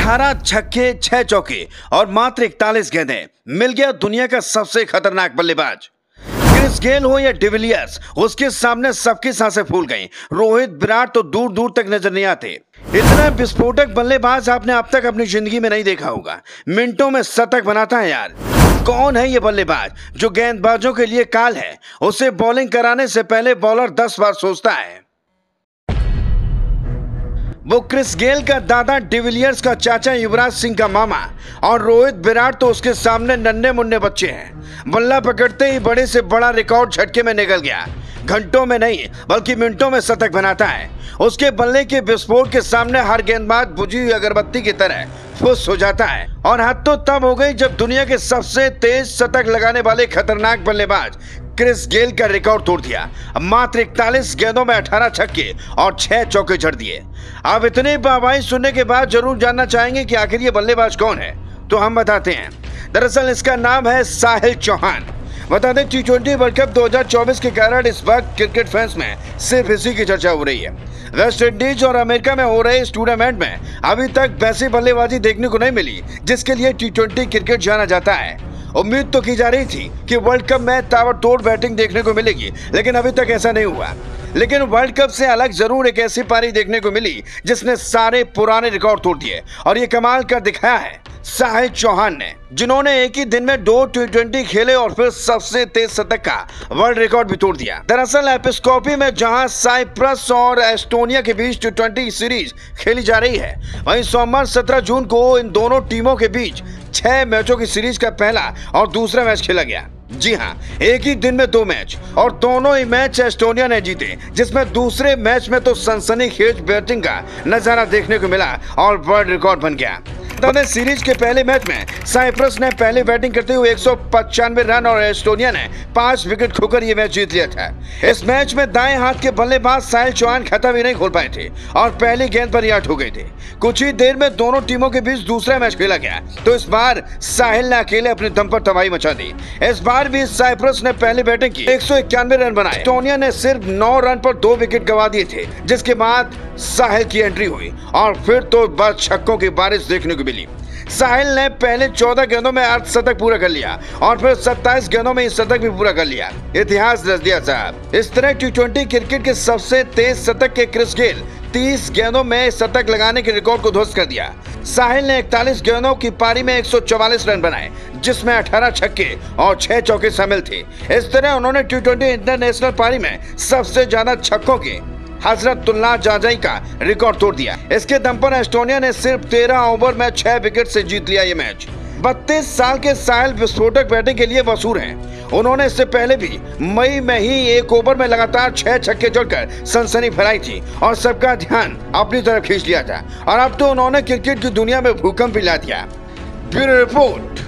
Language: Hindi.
18 छक्के 6 चौके और मात्र 41 गेंदें, मिल गया दुनिया का सबसे खतरनाक बल्लेबाज। क्रिस गेल हो या डिविलियर्स, उसके सामने सबकी सांसें फूल गईं। रोहित, विराट तो दूर दूर तक नजर नहीं आते। इतना विस्फोटक बल्लेबाज आपने अब तक अपनी जिंदगी में नहीं देखा होगा। मिनटों में शतक बनाता है यार। कौन है ये बल्लेबाज जो गेंदबाजों के लिए काल है? उसे बॉलिंग कराने से पहले बॉलर 10 बार सोचता है। वो क्रिस गेल का दादा, डिविलियर्स का चाचा, युवराज सिंह का मामा और रोहित, विराट तो उसके सामने नन्हे मुन्ने बच्चे हैं। बल्ला पकड़ते ही बड़े से बड़ा रिकॉर्ड झटके में निकल गया। घंटों में नहीं बल्कि मिनटों में शतक बनाता है। उसके बल्ले के विस्फोट के सामने हर गेंदबाज बुझी हुई अगरबत्ती की तरह फुस हो जाता है। और हद तो तब हो गई जब दुनिया के सबसे तेज शतक लगाने वाले खतरनाक बल्लेबाज क्रिस गेल का रिकॉर्ड तोड़ दिया। मात्र 41 गेंदों में 18 छक्के और 6 चौके जड़ दिए। अब इतने वाहवाही सुनने के बाद जरूर जानना चाहेंगे कि आखिर ये बल्लेबाज कौन है, तो हम बताते हैं। दरअसल इसका नाम है साहिल चौहान। बता दें, T20 वर्ल्ड कप 2024 के कारण इस वक्त क्रिकेट फैंस में सिर्फ इसी की चर्चा हो रही है। वेस्ट इंडीज और अमेरिका में हो रहे इस टूर्नामेंट में अभी तक वैसी बल्लेबाजी देखने को नहीं मिली जिसके लिए T20 क्रिकेट जाना जाता है। उम्मीद तो की जा रही थी कि वर्ल्ड कप में ताबड़तोड़ बैटिंग देखने को मिलेगी, लेकिन अभी तक ऐसा नहीं हुआ। लेकिन वर्ल्ड कप से अलग जरूर एक ऐसी पारी देखने को मिली जिसने सारे पुराने रिकॉर्ड तोड़ दिए। और ये कमाल कर दिखाया है साहिल चौहान ने, जिन्होंने एक ही दिन में 2 T20 खेले और फिर सबसे तेज शतक का वर्ल्ड रिकॉर्ड भी तोड़ दिया। दरअसल एपिस्कोपी में जहां साइप्रस और एस्टोनिया के बीच T20 सीरीज खेली जा रही है, वहीं सोमवार 17 जून को इन दोनों टीमों के बीच 6 मैचों की सीरीज का पहला और दूसरा मैच खेला गया। जी हां, एक ही दिन में 2 मैच, और दोनों ही मैच एस्टोनिया ने जीते, जिसमें दूसरे मैच में तो सनसनीखेज बैटिंग का नजारा देखने को मिला और वर्ल्ड रिकॉर्ड बन गया। सीरीज के पहले मैच में साइप्रस ने पहले बैटिंग करते हुए 195 रन और एस्टोनिया ने 5 विकेट खोकर ये मैच जीत लिया था। इस मैच में दाएं हाथ के बल्लेबाज साहिल चौहान खाता भी नहीं खोल पाए थे और पहली गेंद पर ही आउट हो गए थे। कुछ ही देर में दोनों टीमों के बीच दूसरा मैच खेला गया, तो इस बार साहिल ने अकेले अपने दम पर तबाही मचा दी। इस बार भी साइप्रस ने पहले बैटिंग की, 191 रन बनाए। एस्टोनिया ने सिर्फ 9 रन पर 2 विकेट गंवा दिए थे, जिसके बाद साहिल की एंट्री हुई और फिर तो बस छक्कों की बारिश देखने को मिली। साहिल ने पहले 14 गेंदों में अर्धशतक पूरा कर लिया और फिर 27 गेंदों में शतक भी पूरा कर लिया। इतिहास रच दिया साहब। इस तरह T20 क्रिकेट के सबसे तेज शतक के क्रिस गेल 30 गेंदों में शतक लगाने के रिकॉर्ड को ध्वस्त कर दिया। साहिल ने 41 गेंदों की पारी में 144 रन बनाए, जिसमें 18 छक्के और 6 चौके शामिल थे। इस तरह उन्होंने T20 इंटरनेशनल पारी में सबसे ज्यादा छक्कों के हजरतुल्लाह जाजाई का रिकॉर्ड तोड़ दिया। इसके दम पर एस्टोनिया ने सिर्फ 13 ओवर में 6 विकेट से जीत लिया ये मैच। 32 साल के साहिल विस्फोटक बैटिंग के लिए मशहूर हैं। उन्होंने इससे पहले भी मई में ही 1 ओवर में लगातार 6 छक्के जोड़कर सनसनी फैलाई थी और सबका ध्यान अपनी तरफ खींच लिया था। और अब तो उन्होंने क्रिकेट की दुनिया में भूकंप भी ला दिया। Bureau report.